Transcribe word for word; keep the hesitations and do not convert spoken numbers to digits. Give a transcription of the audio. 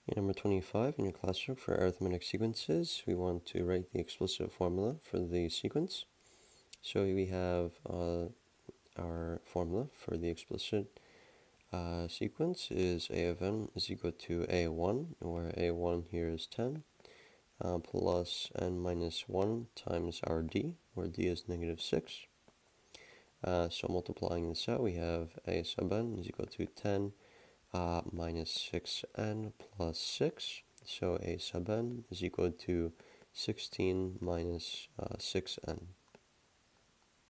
In number twenty-five in your classwork for arithmetic sequences, we want to write the explicit formula for the sequence. So we have uh, our formula for the explicit uh, sequence is a of n is equal to a one, where a one here is ten, uh, plus n minus one times our d, where d is negative six. Uh, so multiplying this out, we have a sub n is equal to ten uh, minus six n plus six. So a sub n is equal to sixteen minus uh, six n.